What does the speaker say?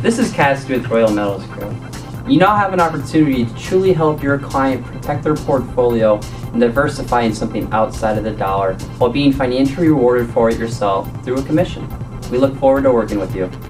This is Cassidy with Royal Metals Crew. You now have an opportunity to truly help your client protect their portfolio and diversify in something outside of the dollar while being financially rewarded for it yourself through a commission. We look forward to working with you.